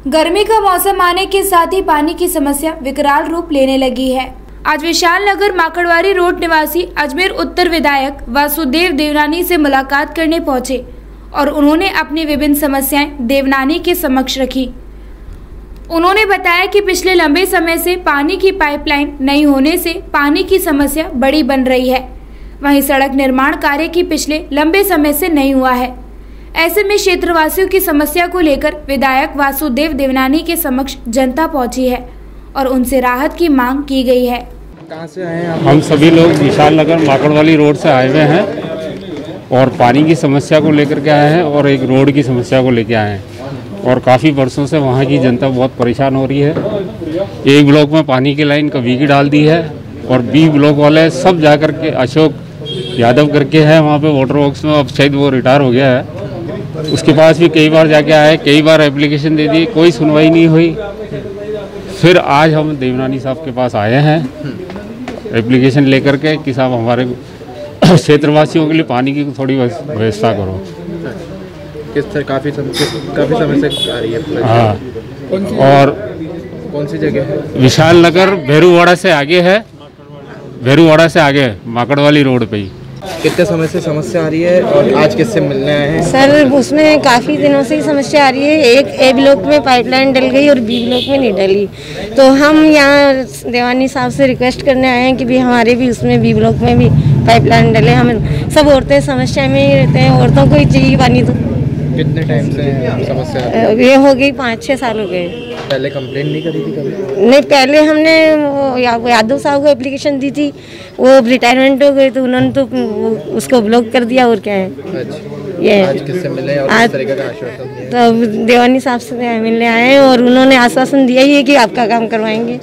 गर्मी का मौसम आने के साथ ही पानी की समस्या विकराल रूप लेने लगी है। आज विशाल नगर माकड़वारी रोड निवासी अजमेर उत्तर विधायक वासुदेव देवनानी से मुलाकात करने पहुंचे और उन्होंने अपनी विभिन्न समस्याएं देवनानी के समक्ष रखी। उन्होंने बताया कि पिछले लंबे समय से पानी की पाइपलाइन नहीं होने से पानी की समस्या बड़ी बन रही है। वहीं सड़क निर्माण कार्य की पिछले लंबे समय से नहीं हुआ है। ऐसे में क्षेत्रवासियों की समस्या को लेकर विधायक वासुदेव देवनानी के समक्ष जनता पहुंची है और उनसे राहत की मांग की गई है। कहां से आए हैं आप? हम सभी लोग विशाल नगर माकड़वाली रोड से आए हुए हैं और पानी की समस्या को लेकर के आए हैं और एक रोड की समस्या को लेकर आए हैं और काफ़ी वर्षों से वहाँ की जनता बहुत परेशान हो रही है। एक ब्लॉक में पानी की लाइन कभी की डाल दी है और बी ब्लॉक वाले सब जा कर के अशोक यादव करके है वहाँ पे वाटर वर्क्स में, अब शायद वो रिटायर हो गया है। उसके पास भी कई बार जाके आए, कई बार एप्लीकेशन दे दी, कोई सुनवाई नहीं हुई। फिर आज हम देवनानी साहब के पास आए हैं एप्लीकेशन लेकर के कि साहब हमारे क्षेत्रवासियों के लिए पानी की थोड़ी व्यवस्था करो। काफ़ी समय से आ रही है। हाँ, और कौन सी जगह है? विशाल नगर भेरूवाड़ा से आगे है, भेरूवाड़ा से आगे माकड़वाली रोड पे ही। कितने समय से समस्या आ रही है और आज किससे मिलने आए हैं? सर उसमें काफ़ी दिनों से ही समस्या आ रही है। एक ए ब्लॉक में पाइपलाइन डल गई और बी ब्लॉक में नहीं डली, तो हम यहाँ देवानी साहब से रिक्वेस्ट करने आए हैं कि भी हमारे भी उसमें बी ब्लॉक में भी पाइपलाइन डले। हम सब औरतें समस्या में ही रहते हैं, औरतों को ही चाहिए पानी। तो कितने टाइम से समस्या? ये हो गई 5-6 साल हो गए। पहले कंप्लेंट नहीं करी थी कभी? नहीं, पहले हमने यादव साहब को एप्लीकेशन दी थी, वो रिटायरमेंट हो गए तो उन्होंने तो उसको ब्लॉक कर दिया। और क्या है? अच्छा, ये आज किससे मिले और किस तरीके का आश्वासन दिया? तो देवानी साहब से मिलने आए और उन्होंने आश्वासन दिया ही है कि आपका काम करवाएंगे।